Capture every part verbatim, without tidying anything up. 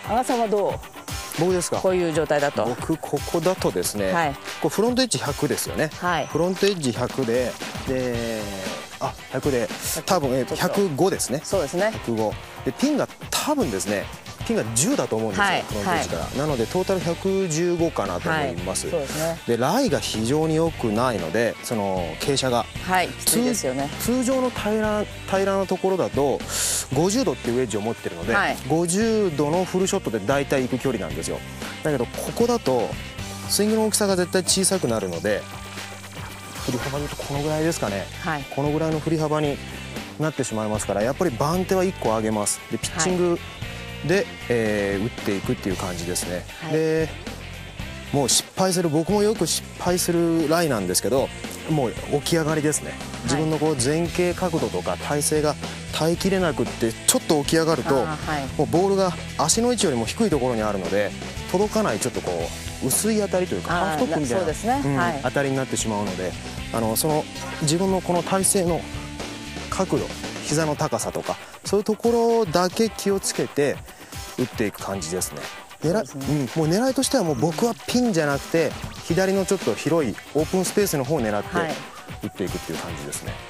羽賀さんはどう？ 僕ですか。 こういう状態だと。 僕ここだとですね、はい、こうフロントエッジひゃくですよね、はい、フロントエッジひゃくでであひゃくで多分、えー、ひゃくごですね。 そうですね。 ひゃくごでピンが多分ですねピンがじゅうだと思うんですよ、はい、フロントエッジから、はい、なのでトータルひゃくじゅうごかなと思います、はい、そうですね。でライが非常に良くないのでその傾斜が、はい、きついですよね。通常の平ら平らなところだとごじゅうどっていうウェッジを持ってるので、はい、ごじゅうどのフルショットで大体行く距離なんですよ。だけどここだとスイングの大きさが絶対小さくなるので振り幅でいうとこのぐらいですかね、はい、このぐらいの振り幅になってしまいますからやっぱり番手はいっこ上げます。でピッチングで、はい、えー、打っていくっていう感じですね、はい、でもう失敗する僕もよく失敗するライなんですけどもう起き上がりですね。自分のこう前傾角度とか体勢が耐えきれなくってちょっと起き上がると、はい、もうボールが足の位置よりも低いところにあるので届かないちょっとこう薄い当たりというかハーフトップみたいな、ね、うん、はい、当たりになってしまうのであのその自分のこの体勢の角度膝の高さとかそういうところだけ気をつけて打っていく感じですね。狙い、うん、もう狙いとしてはもう僕はピンじゃなくて左のちょっと広いオープンスペースの方を狙って打っていくっていう感じですね。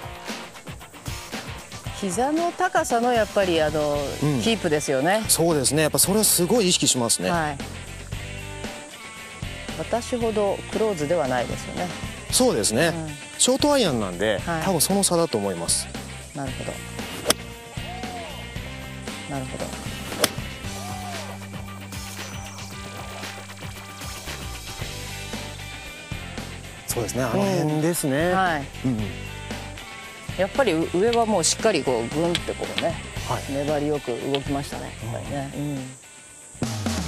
膝の高さのやっぱりあの、うん、キープですよね。そうですね。やっぱそれはすごい意識しますね。はい、私ほどクローズではないですよね。そうですね。うん、ショートアイアンなんで、はい、多分その差だと思います。なるほど。なるほど。そうですね。あの辺ですね。うん、はい。うん、やっぱり上はもうしっかりこうグンってこうね、はい、粘りよく動きましたね。やっぱりね。うん。